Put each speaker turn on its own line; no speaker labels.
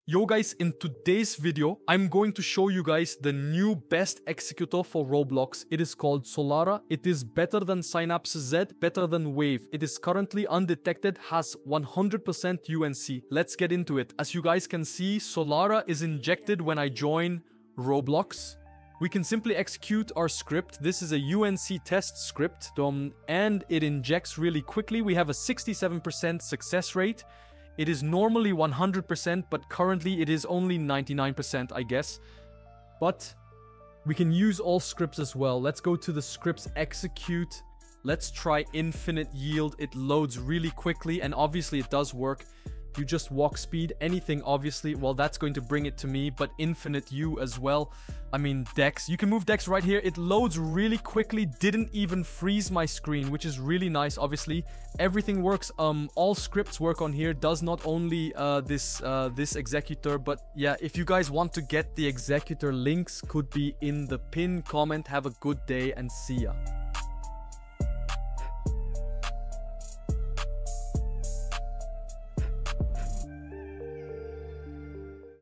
Yo guys, in today's video, I'm going to show you guys the new best executor for Roblox. It is called Solara. It is better than Synapse Z, better than Wave. It is currently undetected, has 100% UNC. Let's get into it. As you guys can see, Solara is injected when I join Roblox. We can simply execute our script. This is a UNC test script, and it injects really quickly. We have a 67% success rate. It is normally 100%, but currently it is only 99%, I guess. But we can use all scripts as well. Let's go to the scripts execute. Let's try infinite yield. It loads really quickly, and obviously it does work. You just walk speed, anything obviously, well that's going to bring it to me, but infinite U as well. I mean Dex, you can move Dex right here. It loads really quickly, didn't even freeze my screen, which is really nice. Obviously everything works, all scripts work on here, does not only this executor, but yeah, if you guys want to get the executor, links could be in the pinned comment. Have a good day and see ya.